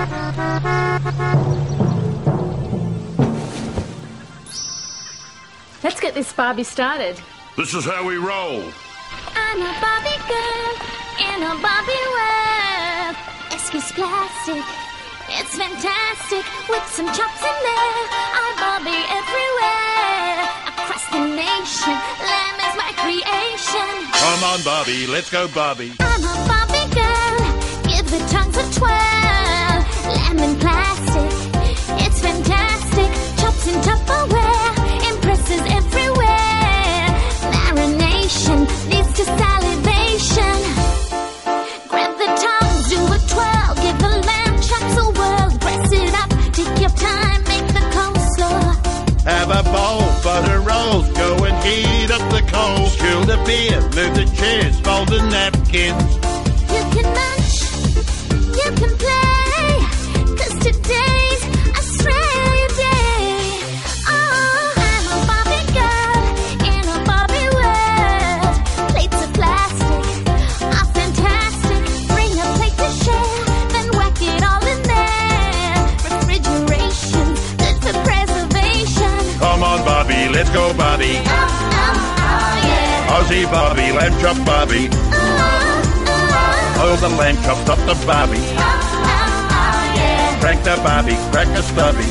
Let's get this Barbie started. This is how we roll. I'm a Barbie girl in a Barbie world. Excuse plastic, it's fantastic with some chops in there. I'm Barbie everywhere, across the nation. Lamb is my creation. Come on, Barbie, let's go, Barbie. I'm a Barbie girl, give the tongues a twirl. Lamb in plastic, it's fantastic. Chops in Tupperware, impresses everywhere. Marination leads to salivation. Grab the tongues, do a twirl, give the lamb chops a whirl. Press it up, take your time, make the coleslaw. Have a bowl, butter rolls, go and heat up the coals. Chill the beer, move the chairs, fold the napkins. You can munch, you can play, 'cause today's Australia Day. Oh, I'm a Barbie girl in a Barbie world. Plates of plastic are fantastic. Bring a plate to share, then whack it all in there. Refrigeration, good for preservation. Come on, Barbie, let's go, Barbie. Yeah. Aussie Barbie, lamb chop Barbie. Hold the lamb chops up the Barbie. Yeah. Crack the Barbie, crack a stubby.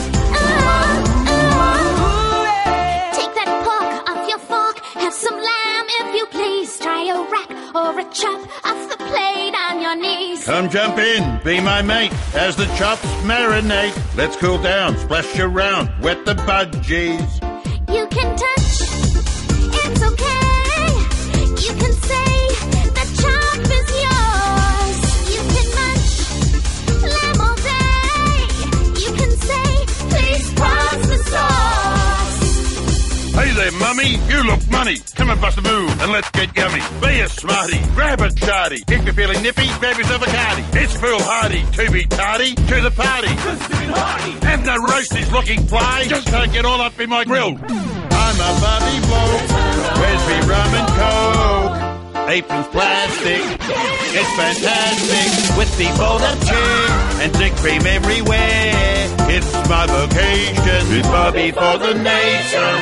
Take that pork off your fork. Have some lamb if you please. Try a rack or a chop off the plate on your knees. Come jump in, be my mate, as the chops marinate. Let's cool down, splash around, wet the budgies. You can touch, it's okay. You can say the chop is yours. You can munch lamb all day. You can say, please pass the sauce. Hey there, mummy, you look money. Come and bust a move and let's get yummy. Be a smarty, grab a charty. If you're feeling nippy, grab yourself a cardi. It's foolhardy to be tardy to the party. And the roast is looking fly. Just can't get all up in my grill. I'm a Barbie bloke. Where's me rum and coke? Apron's plastic. It's fantastic. With the fold-up chair and dick cream everywhere. It's my vocation. It's Barbie for the nation.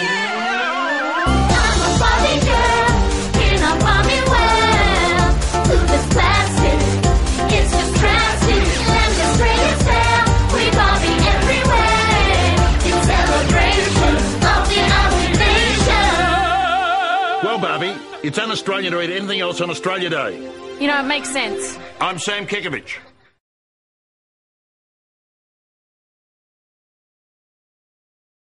I'm a Barbie girl in a Barbie world. Food is plastic, it's just drastic. Lamb is straight as hell. We Barbie everywhere. It's celebration of the Aussie nation. Well, Barbie, it's un-Australian to eat anything else on Australia Day. You know, it makes sense. I'm Sam Kekovich.